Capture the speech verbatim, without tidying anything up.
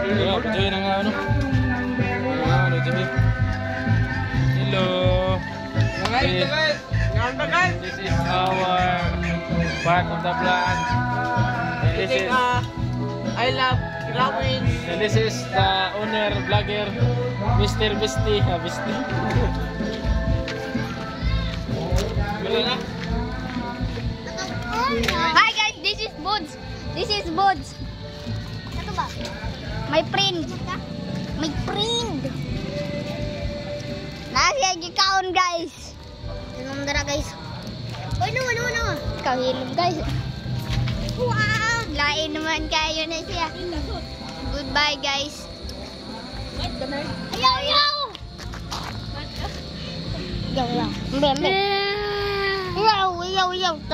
Yeah, patuloy na nga ano. Ano, dito. Hello. This, this is our part of the vlog. And this is I love Grawin. and this is the owner vlogger, Mister Bisti. Ah, Bisti. Hi guys, this is Bods. This is Bods. Ano ba? My friend. My friend. Nasa gikaon guys. Inom dara guys. Oy, no, no, no. Ikaw hilom guys. Wow, lain naman kayo na siya. Goodbye guys. Ayaw, ayaw. Ayaw, ayaw. Ayaw, ayaw, ayaw.